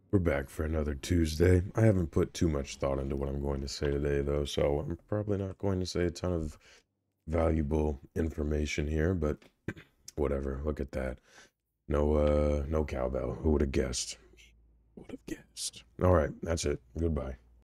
We're back for another Tuesday. I haven't put too much thought into what I'm going to say today, though, so I'm probably not going to say a ton of valuable information here, but whatever. Look at that. No cowbell. Who would have guessed? Who would have guessed? All right, that's it. Goodbye.